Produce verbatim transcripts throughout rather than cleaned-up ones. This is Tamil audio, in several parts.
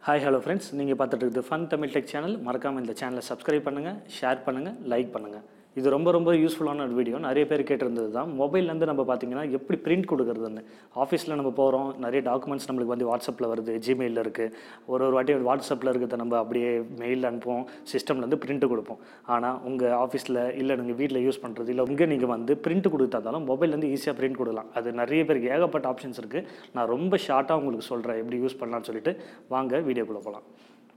Hi, hello friends. நீங்கள் பார்த்துட்டு இருக்குது ஃபன் தமிழ் டெக் சேனல். மறக்காமல் இந்த சேனலை சப்ஸ்கிரைப் பண்ணுங்கள், ஷேர் பண்ணுங்கள், லைக் பண்ணுங்கள். இது ரொம்ப ரொம்ப யூஸ்ஃபுல்லான ஒரு வீடியோ. நிறைய பேர் கேட்டிருந்தது தான். மொபைல்லேருந்து நம்ம பார்த்தீங்கன்னா எப்படி பிரிண்ட் கொடுக்குறதுன்னு. ஆஃபீஸில் நம்ம போகிறோம், நிறைய டாக்குமெண்ட்ஸ் நம்மளுக்கு வந்து வாட்ஸ்அப்பில் வருது, ஜிமெயிலில் இருக்குது. ஒரு ஒரு வாட்டி வாட்ஸ்அப்பில் இருக்கிறத நம்ம அப்படியே மெயில் அனுப்புவோம், சிஸ்டம்லேருந்து பிரிண்ட்டு கொடுப்போம். ஆனால் உங்கள் ஆஃபீஸில் இல்லை நீங்கள் வீட்டில் யூஸ் பண்ணுறது இல்லை உங்கள் நீங்கள் வந்து பிரிண்ட் கொடுத்தாலும் மொபைல்லேருந்து ஈஸியாக பிரிண்ட் கொடுக்கலாம். அது நிறைய பேருக்கு ஏகப்பட்ட ஆப்ஷன்ஸ் இருக்குது. நான் ரொம்ப ஷார்ட்டாக உங்களுக்கு சொல்கிறேன் எப்படி யூஸ் பண்ணலான்னு சொல்லிட்டு. வாங்க வீடியோக்குள்ளே போகலாம்.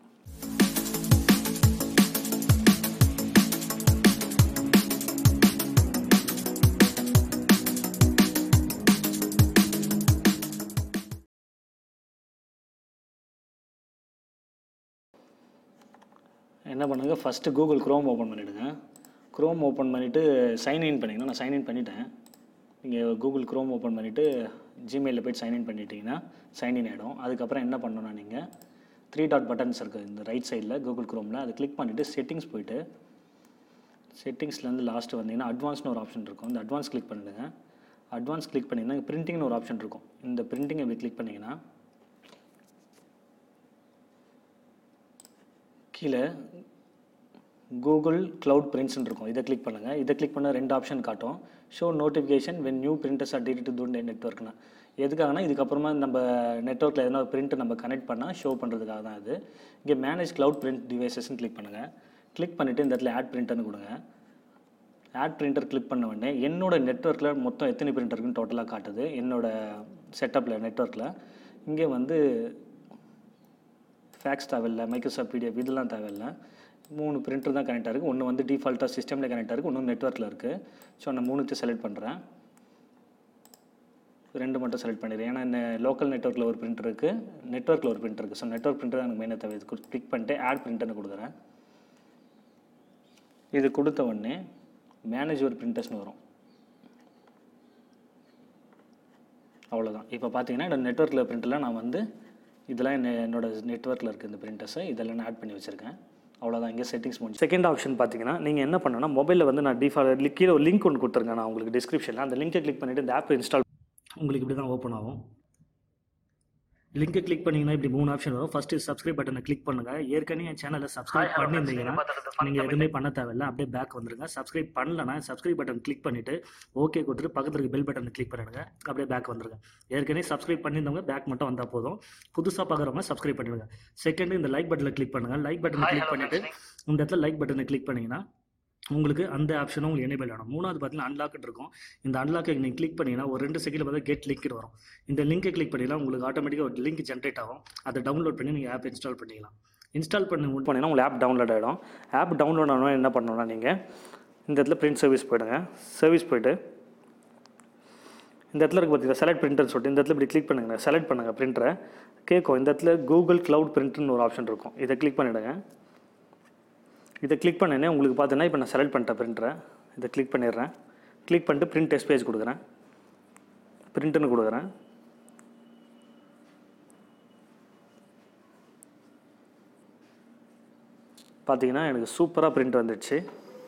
என்ன பண்ணுங்கள், ஃபஸ்ட்டு கூகுள் க்ரோம் ஓப்பன் பண்ணிவிடுங்க. க்ரோம் ஓப்பன் பண்ணிவிட்டு சைன்இன் பண்ணிங்கன்னா, நான் சைன்இன் பண்ணிட்டேன். நீங்கள் கூகுள் க்ரோம் ஓப்பன் பண்ணிவிட்டு ஜிமெயிலில் போய்ட்டு சைன்இன் பண்ணிட்டீங்கன்னா சைன்இன் ஆகிடும். அதுக்கப்புறம் என்ன பண்ணணும்னா, நீங்கள் த்ரீ டாட் பட்டன்ஸ் இருக்குது இந்த ரைட் சைடில் கூகுள் க்ரோமில், அதை கிளிக் பண்ணிவிட்டு செட்டிங்ஸ் போய்ட்டு செட்டிங்ஸ்லேருந்து லாஸ்ட்டு வந்தீங்கன்னா அட்வான்ஸ்னு ஒரு ஆப்ஷன் இருக்கும். இந்த அட்வான்ஸ் கிளிக் பண்ணிவிடுங்க. அட்வான்ஸ் கிளிக் பண்ணிங்கன்னா பிரிண்டிங்னு ஒரு ஆப்ஷன் இருக்கும். இந்த பிரிண்டிங் எப்படி கிளிக் பண்ணிங்கன்னா கீழே கூகுள் க்ளவுட் பிரிண்ட்ஸ்ன்னு இருக்கும். இதை கிளிக் பண்ணுங்கள். இதை கிளிக் பண்ண ரெண்டு ஆப்ஷன் காட்டும். Show notification when new printers are added to நெட்வொர்க்னா எதுக்காகனா, இதுக்கப்புறமா நம்ம நெட்வொர்க்கில் எதனா ஒரு பிரிண்ட்டை நம்ம கனெக்ட் பண்ணால் ஷோ பண்ணுறதுக்காக தான் இது. இங்கே மேனேஜ் க்ளவுட் பிரிண்ட் டிவைசஸ்ன்னு கிளிக் பண்ணுங்கள். கிளிக் பண்ணிவிட்டு இந்த இடத்துல ஆட் பிரிண்டர்னு கொடுங்க. ஆட் பிரிண்டர் கிளிக் பண்ண உடனே என்னோடய நெட்வொர்க்கில் மொத்தம் எத்தனை பிரிண்டர் இருக்குன்னு டோட்டலாக காட்டுது. என்னோடய செட்டப்பில் நெட்வொர்க்கில் இங்கே வந்து ஃபேக்ஸ் தேவையில்லை, மைக்ரோசாஃப்ட் பிடிஎஃப் இதெல்லாம் தேவையில்லை. மூணு பிரிண்டர் தான் கனெக்ட் ஆகிருக்கு. ஒன்று வந்து டிஃபால்ட்டாக சிஸ்டமில் கனெக்ட் ஆகிருக்கு, ஒன்று நெட்வொர்க்கில் இருக்குது. ஸோ நான் மூணுத்தையும் செலக்ட் பண்ணுறேன். ரெண்டு மட்டும் செலக்ட் பண்ணிடுறேன். ஏன்னா இந்த லோக்கல் நெட்வொர்க்கில் ஒரு பிரிண்டர் இருக்குது, நெட்வொர்க்கில் ஒரு பிரிண்டர் இருக்குது. ஸோ நெட்வொர்க் பிரிண்டர் தான் எனக்கு மெயினாக தேவை. இது கிளிக் பண்ணிட்டு ஆட் பிரிண்டர்னு கொடுக்குறேன். இது கொடுத்த உடனே மேனேஜ் ஒரு பிரிண்டர்ஸ்னு வரும். அவ்வளோதான். இப்போ பார்த்தீங்கன்னா என்னோடய நெட்வொர்க்கில் பிரிண்டரில் நான் வந்து இதெல்லாம் என்ன என்னோடய நெட்வொர்க்கில் இருக்குது இந்த பிரிண்டர்ஸை இதெல்லாம் நான் ஆட் பண்ணி வச்சுருக்கேன். அவ்வளோதான். இங்கே செட்டிங்ஸ் முடிஞ்சு. செகண்ட் ஆப்ஷன் பார்த்தீங்கன்னா, நீங்கள் என்ன பண்ணணும்னா மொபைலில் வந்து நான் டிஃபால்ட் கீழே ஒரு லிங்க் ஒன்று கொடுத்துருங்க. நான் உங்களுக்கு டிஸ்கிரிப்ஷனில் அந்த லிங்கை கிளிக் பண்ணிவிட்டு இந்த ஆப் இன்ஸ்டால் உங்களுக்கு இப்படி தான் ஓப்பன் ஆகும். லிங்கை கிளிக் பண்ணிங்கன்னா இப்படி மூணு ஆப்ஷன் வரும். ஃபஸ்ட்டு சப்ஸ்கிரைப் பட்டனை கிளிக் பண்ணுங்கள். ஏற்கனவே என் சேனலை சப்ஸ்கிரைப் பண்ணியிருந்தீங்கன்னா நீங்கள் எதுவுமே பண்ண தேவையில்லை, அப்படியே பேக் வந்துடுங்க. சப்ஸ்கிரைப் பண்ணலன்னா சப்ஸ்கிரைப் பட்டன் கிளிக் பண்ணிவிட்டு ஓகே கொடுத்துட்டு பக்கத்தில் இருக்க பெல் பட்டனை கிளிக் பண்ணிடுங்க. அப்படியே பேக் வந்துடுங்க. ஏற்கனவே சப்ஸ்கிரைப் பண்ணியிருந்தவங்க பேக் மட்டும் வந்தால் போதும். புதுசாக பார்க்குறவங்க சப்ஸ்கிரைப் பண்ணிடுங்க. செகண்ட் இந்த லைக் பட்டனை கிளிக் பண்ணுங்கள். லைக் பட்டனை கிளிக் பண்ணிவிட்டு இந்த இடத்துல லைக் பட்டனை கிளிக் பண்ணிங்கன்னா உங்களுக்கு அந்த ஆப்ஷனும் உங்களுக்கு எனேபிள் ஆகும். மூணாவது பார்த்தீங்கன்னா அன்லாக்ட் இருக்கும். இந்த அன்லாக்கை நீங்கள் கிளிக் பண்ணிங்கன்னா ஒரு ரெண்டு செகண்டில் பார்த்தா கெட் லிங்க் வரும். இந்த லிங்கை கிளிக் பண்ணிங்கன்னா உங்களுக்கு ஆட்டோமேட்டிக்காக ஒரு லிங்க் ஜென்ரேட் ஆகும். அதை டவுன்லோட் பண்ணி நீங்கள் ஆப் இன்ஸ்டால் பண்ணிக்கலாம். இன்ஸ்டால் பண்ணி மூட் பண்ணிங்கன்னா உங்களுக்கு ஆப் டவுன்லோட் ஆகிடும். ஆப் டவுன்லோட் ஆகணும் என்ன பண்ணணும்னா, நீங்கள் இந்த இடத்துல பிரிண்ட் சர்வீஸ் போய்டுங்க. சர்வீஸ் போய்ட்டு இந்த இடத்துல இருக்குது பார்த்தீங்கன்னா செலக்ட் பிரிண்டர்னு சொல்லிட்டு இந்த இடத்துல இப்படி கிளிக் பண்ணுங்கள். செலக்ட் பண்ணுங்கள் பிரிண்டரை. கேட்கும் இந்த இடத்துல கூகுள் க்ளவுட் பிரிண்ட்னு ஒரு ஆப்ஷன் இருக்கும். இதை கிளிக் பண்ணிவிடுங்க. இதை கிளிக் பண்ணேன்னே உங்களுக்கு பார்த்தீங்கன்னா இப்போ நான் செலக்ட் பண்ணிட்டேன் பிரிண்டரை. இதை கிளிக் பண்ணிடுறேன். கிளிக் பண்ணிட்டு பிரிண்ட் டெஸ்ட் பேஜ் கொடுக்குறேன். பிரிண்ட்டுன்னு கொடுக்குறேன். பார்த்தீங்கன்னா எனக்கு சூப்பராக பிரிண்ட் வந்துடுச்சு.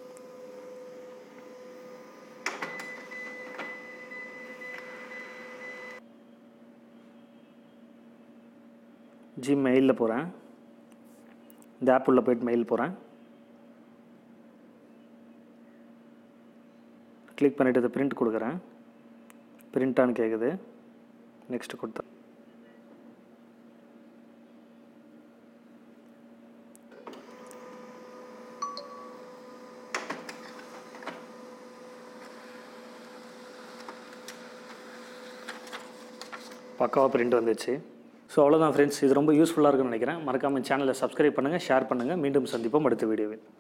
ஜிமெயிலில் போகிறேன். இந்த ஆப் உள்ள போய்ட்டு மெயில் போகிறேன். கிளிக் பண்ணிவிட்டு இதை பிரிண்ட் கொடுக்குறேன். பிரிண்டான்னு கேட்குது. நெக்ஸ்ட் கொடுத்தேன். பக்காவாக பிரிண்ட் வந்துச்சு. ஸோ அவ்வளோதான் ஃப்ரெண்ட்ஸ். இது ரொம்ப யூஸ்ஃபுல்லாக இருக்குன்னு நினைக்கிறேன். மறக்காமல் சேனலை சப்ஸ்கிரைப் பண்ணுங்கள், ஷேர் பண்ணுங்கள். மீண்டும் சந்திப்போம் அடுத்த வீடியோவில்.